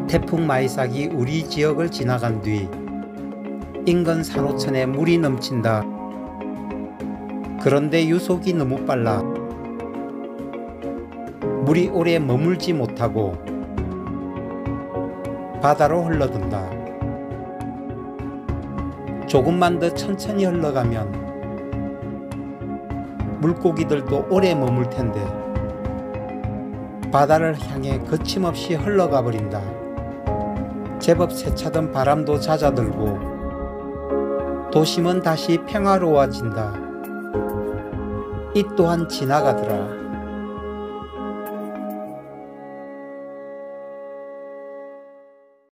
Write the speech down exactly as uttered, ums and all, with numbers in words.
태풍 마이삭이 우리 지역을 지나간 뒤 인근 산호천에 물이 넘친다. 그런데 유속이 너무 빨라 물이 오래 머물지 못하고 바다로 흘러든다. 조금만 더 천천히 흘러가면 물고기들도 오래 머물 텐데 바다를 향해 거침없이 흘러가 버린다. 제법 세차던 바람도 잦아들고 도심은 다시 평화로워진다. 이 또한 지나가더라.